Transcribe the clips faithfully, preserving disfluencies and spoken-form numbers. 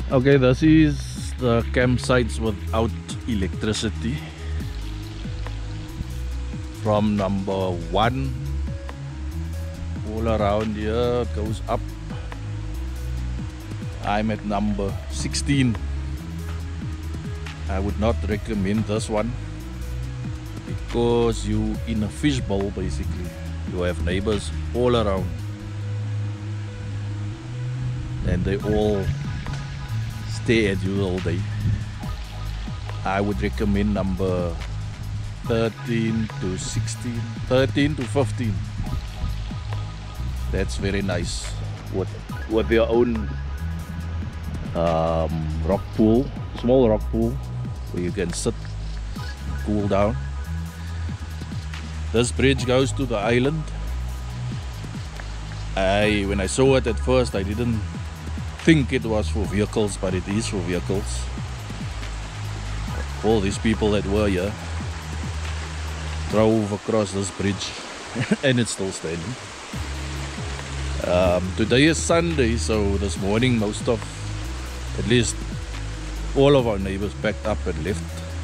Okay, this is the campsites without electricity. From number one all around here goes up. I'm at number sixteen. I would not recommend this one because you in a fishbowl basically. You have neighbors all around and they all stay at you all day. I would recommend number thirteen to sixteen, thirteen to fifteen. That's very nice with, with your own um, rock pool, small rock pool where you can sit, cool down. This bridge goes to the island. I, when I saw it at first, I didn't think it was for vehicles, but it is for vehicles. All these people that were here drove across this bridge and it's still standing. Um, today is Sunday, so this morning most of, at least all of our neighbors packed up and left.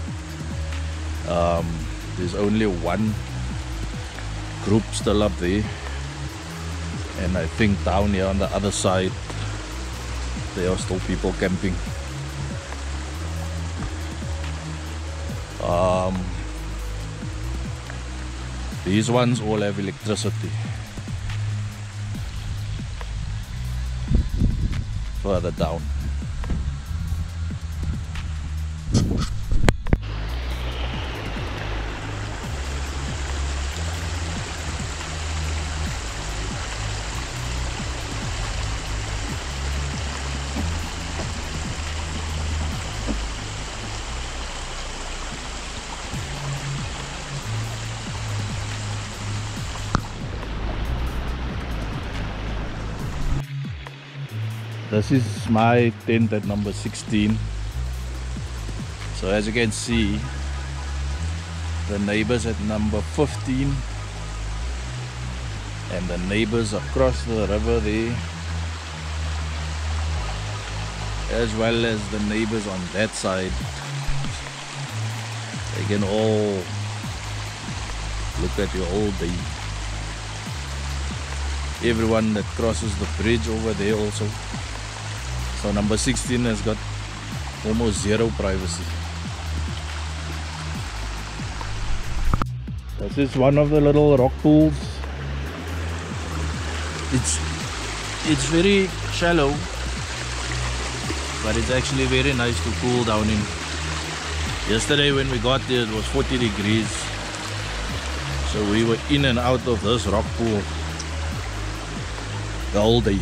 Um, there's only one group still up there, and I think down here on the other side there are still people camping. Um, these ones all have electricity. Further down. This is my tent at number sixteen. So as you can see, the neighbors at number fifteen and the neighbors across the river there, as well as the neighbors on that side, they can all look at you all day. Everyone that crosses the bridge over there also. So number sixteen has got almost zero privacy. This is one of the little rock pools. It's it's very shallow, but it's actually very nice to cool down in. Yesterday when we got there it was forty degrees. So we were in and out of this rock pool the whole day.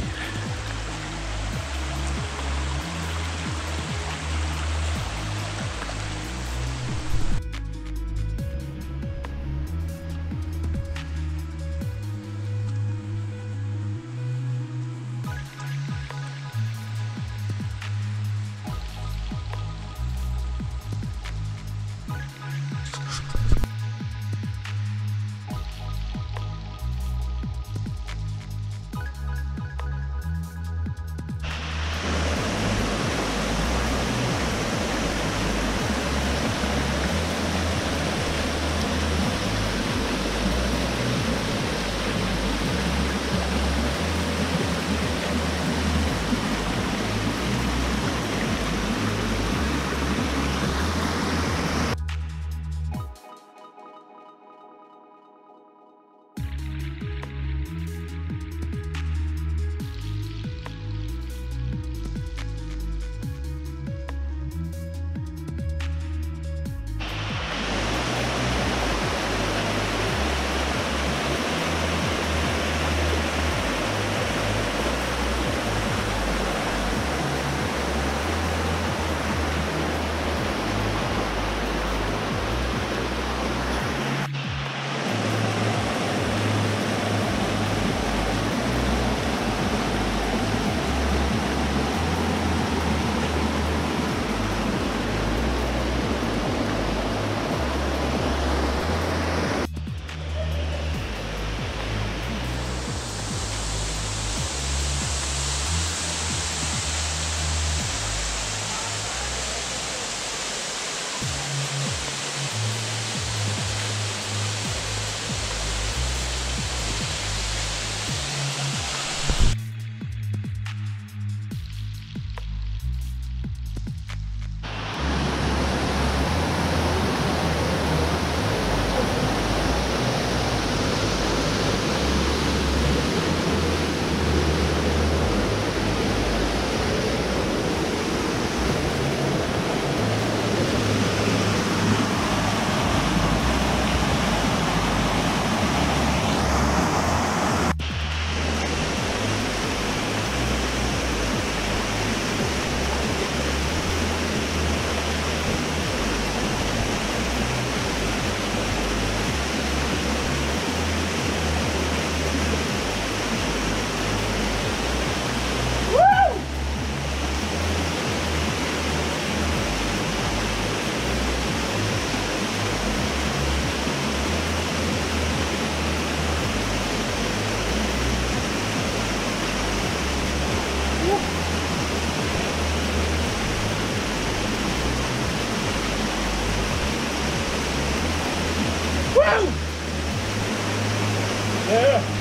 Yeah.